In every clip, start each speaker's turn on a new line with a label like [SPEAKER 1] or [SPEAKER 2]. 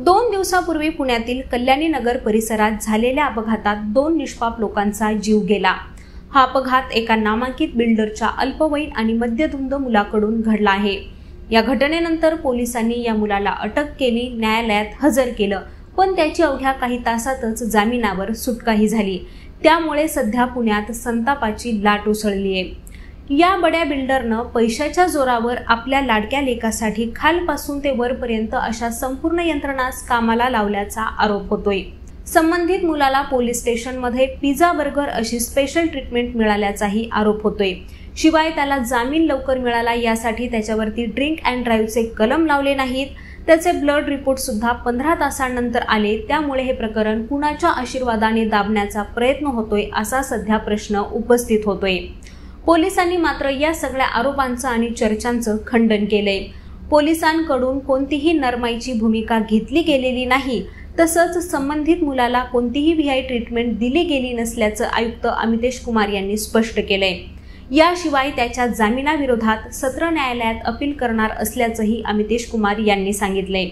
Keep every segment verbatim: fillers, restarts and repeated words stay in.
[SPEAKER 1] दोन दिवसापूर्वी पुण्यातील कल्याणी नगर परिसरात झालेल्या अपघातात दोन निष्पाप लोकांचा जीव गेला। हा अपघात एका नामांकित बिल्डरच्या अल्पवयीन आणि मद्यधुंद मुलाकडून घडला आहे। या घटनेनंतर पोलिसांनी या मुलाला अटक केली, न्यायालयात हजर केलं, पण त्याची अवघ्या काही तासातच जामिनावर सुटकाही झाली। त्यामुळे सध्या पुण्यात संतापाची लाट उसळली आहे। या बड्या बिल्डरनं पैशाच्या जोरावर आपल्या लाडक्या लेकासाठी खालपासून ते वरपर्यंत अशा संपूर्ण यंत्रणाच कामाला लावल्याचा आरोप होतोय। संबंधित मुलाला पोलीस स्टेशनमध्ये पिझ्झा बर्गर अशी स्पेशल ट्रीटमेंट मिळाल्याचाही आरोप होतोय। शिवाय त्याला जामीन लवकर मिळाला यासाठी त्याच्यावरती ड्रिंक अँड ड्राईव्हचे कलम लावले नाहीत। त्याचे ब्लड रिपोर्ट सुद्धा पंधरा तासांनंतर आले। त्यामुळे हे प्रकरण कुणाच्या आशीर्वादाने दाबण्याचा प्रयत्न होतोय असा सध्या प्रश्न उपस्थित होतोय। पोलिसांनी मात्र या सगळ्या आरोपांचं आणि चर्चांचं खंडन केलंय। पोलिसांकडून कोणतीही नरमाईची भूमिका घेतली गेलेली नाही, तसंच संबंधित मुलाला कोणतीही व्हीआय ट्रीटमेंट दिली गेली नसल्याचं आयुक्त अमितेश कुमार यांनी स्पष्ट केलंय। याशिवाय त्याच्या जामिनाविरोधात सत्र न्यायालयात अपील करणार असल्याचंही अमितेश कुमार यांनी सांगितलंय।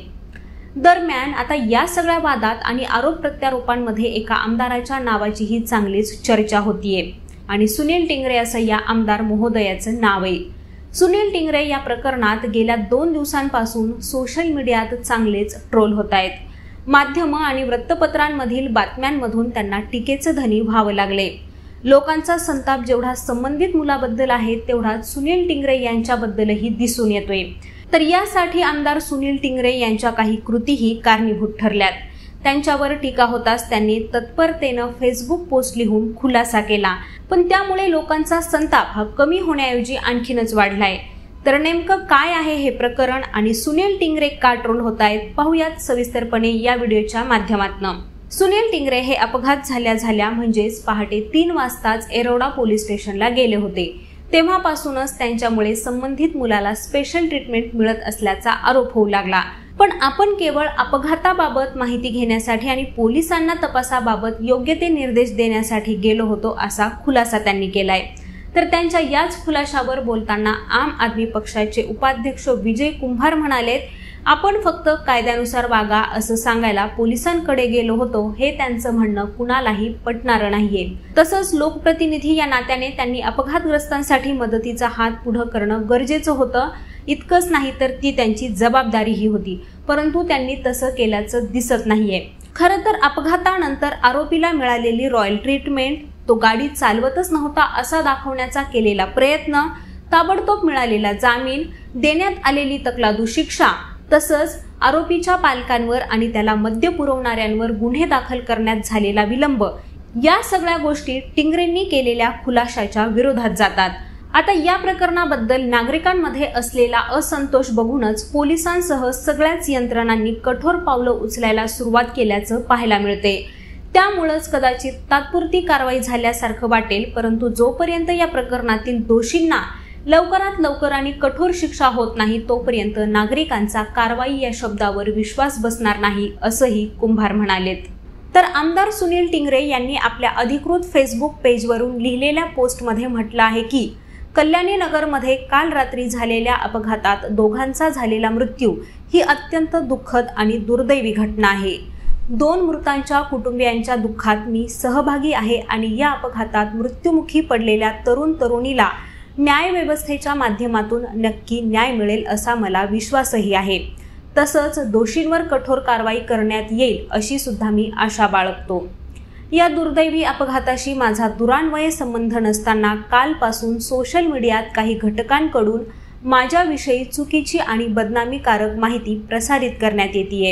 [SPEAKER 1] दरम्यान आता या सगळ्या वादात आणि आरोप प्रत्यारोपांमध्ये एका आमदाराच्या नावाचीही चांगलीच चर्चा होतीये आणि सुनील टिंगरे असं या आमदार महोदयाचं नाव आहे। सुनील टिंगरे या प्रकरणात गेल्या दोन दिवसांपासून सोशल मीडियात चांगलेच ट्रोल होत आहेत। माध्यमं आणि वृत्तपत्रांमधील बातम्यांमधून त्यांना टीकेचं धनी व्हावं लागले। लोकांचा संताप जेवढा संबंधित मुलाबद्दल आहे तेवढाच सुनील टिंगरे यांच्याबद्दलही दिसून येतोय। तर यासाठी आमदार सुनील टिंगरे यांच्या काही कृतीही कारणीभूत ठरल्यात। त्यांच्यावर टीका होताच त्यांनी तत्परतेनं फेसबुक पोस्ट लिहून खुलासा केला, पण त्यामुळे लोकांचा संताप हा कमी होण्याऐवजी आणखीनच वाढलाय। तर नेमकं काय आहे हे प्रकरण आणि सुनील टिंगरे का ट्रोल होत आहेत, पाहूयात सविस्तरपणे या व्हिडिओच्या माध्यमातून। सुनील टिंगरे हे अपघात झाल्या झाल्या म्हणजेच पहाटे तीन वाजताच येरवडा पोलीस स्टेशनला गेले होते। तेव्हापासूनच त्यांच्यामुळे संबंधित मुलाला स्पेशल ट्रीटमेंट मिळत असल्याचा आरोप होऊ लागला। पण आपण केवळ अपघाताबाबत माहिती घेण्यासाठी आणि पोलिसांना तपासाबाबत योग्य ते निर्देश देण्यासाठी गेलो होतो असा खुलासा त्यांनी केलाय। तर त्यांच्या याच खुलाशावर बोलताना आम आदमी पक्षाचे उपाध्यक्ष विजय कुंभार म्हणालेत, आपण फक्त कायद्यानुसार वागा असं सांगायला पोलिसांकडे गेलो होतो, हे त्यांचं म्हणणं कुणालाही पटणारं नाहीये। तसंच लोकप्रतिनिधी या नात्याने त्यांनी अपघातग्रस्तांसाठी मदतीचा हात पुढे करणं गरजेचं होतं। इतकंच नाही तर ती त्यांची जबाबदारीही होती, परंतु त्यांनी तसं केल्याचं दिसत नाहीये। खरं तर अपघातानंतर आरोपीला मिळालेली रॉयल ट्रीटमेंट, तो गाडी चालवतच नव्हता असा दाखवण्याचा केलेला प्रयत्न, ताबडतोब मिळालेला जामीन, देण्यात आलेली तकलादू शिक्षा, तसंच आरोपीच्या पालकांवर आणि त्याला मद्य पुरवणाऱ्यांवर गुन्हे दाखल करण्यात झालेला विलंब, या सगळ्या गोष्टी टिंगरेंनी केलेल्या खुलाशाच्या विरोधात जातात। आता या प्रकरणाबद्दल नागरिकांमध्ये असलेला असंतोष बघूनच पोलिसांसह सगळ्याच यंत्रणांनी कठोर पावलं उचलायला सुरुवात केल्याचं पाहायला मिळते। त्यामुळेच कदाचित तात्पुरती कारवाई झाल्यासारखं वाटेल, परंतु जोपर्यंत या प्रकरणातील दोषींना लवकरात लवकर आणि कठोर शिक्षा होत नाही तोपर्यंत नागरिकांचा कारवाई या शब्दावर विश्वास बसणार नाही असंही कुंभार म्हणालेत। तर आमदार सुनील टिंगरे यांनी आपल्या अधिकृत फेसबुक पेजवरून लिहिलेल्या पोस्टमध्ये म्हटलं आहे की कल्याणी नगरमध्ये काल रात्री झालेल्या अपघातात दोघांचा झालेला मृत्यू ही अत्यंत दुःखद आणि दुर्दैवी घटना आहे। दोन मृतांच्या कुटुंबियांच्या दुःखात मी सहभागी आहे आणि या अपघातात मृत्युमुखी पडलेल्या तरुण तरुणीला न्याय व्यवस्थेच्या माध्यमातून नक्की न्याय मिळेल असा मला विश्वासही आहे। तसंच दोषींवर कठोर कारवाई करण्यात येईल अशी सुद्धा मी आशा बाळगतो। या दुर्दैवी अपघाताशी माझा दुरान्वये संबंध नसताना कालपासून सोशल मीडियात काही घटकांकडून माझ्याविषयी चुकीची आणि बदनामीकारक माहिती प्रसारित करण्यात येतेय।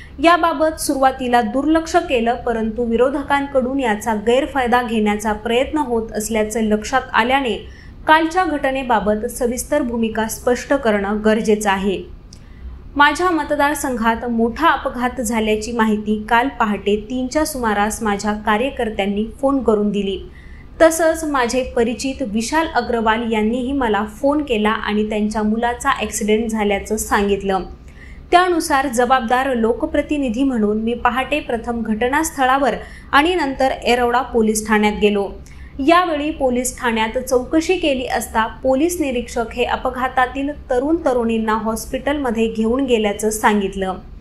[SPEAKER 1] याबाबत सुरुवातीला दुर्लक्ष केलं, परंतु विरोधकांकडून याचा गैरफायदा घेण्याचा प्रयत्न होत असल्याचं लक्षात आल्याने कालच्या घटनेबाबत सविस्तर भूमिका स्पष्ट करणं गरजेचं आहे। माझ्या मतदारसंघात मोठा अपघात झाल्याची माहिती काल पहाटे तीनच्या सुमारास माझ्या कार्यकर्त्यांनी फोन करून दिली। तसंच माझे परिचित विशाल अग्रवाल यांनीही मला फोन केला आणि त्यांच्या मुलाचा ॲक्सिडेंट झाल्याचं सांगितलं। त्यानुसार जबाबदार लोकप्रतिनिधी म्हणून मी पहाटे प्रथम घटनास्थळावर आणि नंतर येरवडा पोलीस ठाण्यात गेलो। यावेळी पोलीस ठाण्यात चौकशी केली असता पोलीस निरीक्षक हे अपघातातील तरुण तरुणींना हॉस्पिटलमध्ये घेऊन गेल्याचं सांगितलं।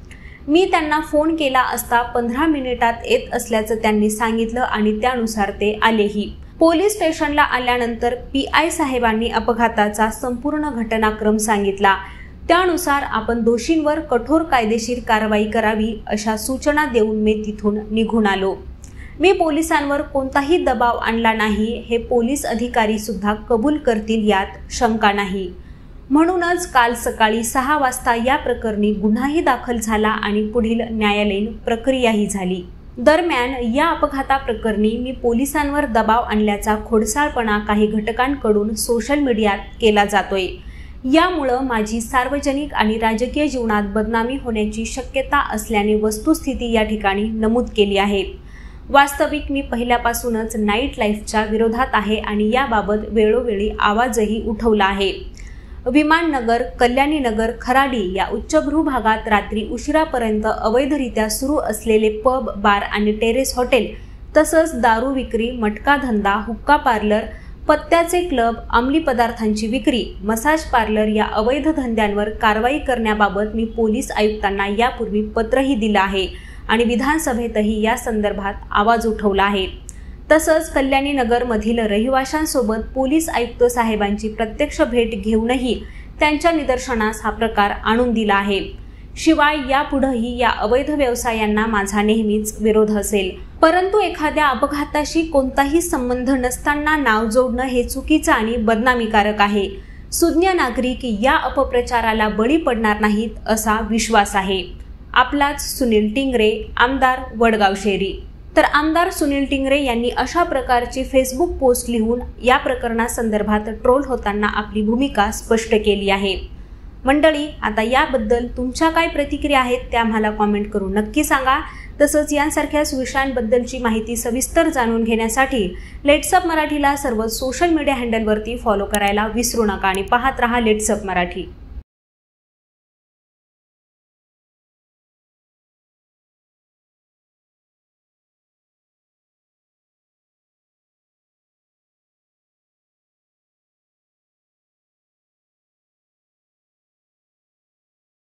[SPEAKER 1] मी त्यांना फोन केला असता पंधरा मिनिटात येत असल्याचं त्यांनी सांगितलं आणि त्यानुसार ते आलेही। पोलीस स्टेशनला आल्यानंतर पी आय साहेबांनी अपघाताचा संपूर्ण घटनाक्रम सांगितला। त्यानुसार आपण दोषींवर कठोर कायदेशीर कारवाई करावी अशा सूचना देऊन मी तिथून निघून आलो। मी पोलिसांवर कोणताही दबाव आणला नाही हे पोलीस अधिकारी सुद्धा कबूल करतील यात शंका नाही। म्हणूनच काल सकाळी सहा वाजता या प्रकरणी गुन्हाही दाखल झाला आणि पुढील न्यायालयीन प्रक्रियाही झाली। दरम्यान या अपघाताप्रकरणी मी पोलिसांवर दबाव आणल्याचा खोडसाळपणा काही घटकांकडून सोशल मीडियात केला जातोय। यामुळे माझी सार्वजनिक आणि राजकीय जीवनात बदनामी होण्याची शक्यता असल्याने वस्तुस्थिती या ठिकाणी नमूद केली आहे। वास्तविक मी पहिल्यापासूनच नाईट लाईफच्या विरोधात आहे आणि याबाबत वेळोवेळी आवाजही उठवला आहे। विमाननगर, कल्याणीनगर, खराडी या उच्चभ्रू भागात रात्री उशिरापर्यंत अवैधरित्या सुरू असलेले पब, बार आणि टेरेस हॉटेल तसंच दारू विक्री, मटका धंदा, हुक्का पार्लर, पत्त्याचे क्लब, अंमली पदार्थांची विक्री, मसाज पार्लर या अवैध धंद्यांवर कारवाई करण्याबाबत मी पोलीस आयुक्तांना यापूर्वी पत्रही दिलं आहे आणि विधानसभेतही या संदर्भात आवाज उठवला आहे। तसंच कल्याणी नगरमधील रहिवाशांसोबत पोलीस आयुक्त साहेबांची प्रत्यक्ष भेट घेऊनही त्यांच्या निदर्शनास हा प्रकार आणून दिला आहे। शिवाय यापुढेही या अवैध व्यवसायांना माझा नेहमीच विरोध असेल। परंतु एखाद्या अपघाताशी कोणताही संबंध नसताना नाव जोडणं हे चुकीचं आणि बदनामीकारक आहे। सुज्ञ नागरिक या अपप्रचाराला बळी पडणार नाहीत असा विश्वास आहे। आपलाच सुनील टिंगरे, आमदार वडगाव शेरी। तर आमदार सुनील टिंगरे यांनी अशा प्रकारची फेसबुक पोस्ट लिहून या प्रकरणासंदर्भात ट्रोल होताना आपली भूमिका स्पष्ट केली आहे। मंडळी, आता याबद्दल तुमच्या काय प्रतिक्रिया आहेत त्या आम्हाला कॉमेंट करून नक्की सांगा। तसंच यांसारख्याच विषयांबद्दलची माहिती सविस्तर जाणून घेण्यासाठी लेट्सअप मराठीला सर्व सोशल मीडिया हँडलवरती फॉलो करायला विसरू नका आणि पाहत रहा लेट्सअप मराठी।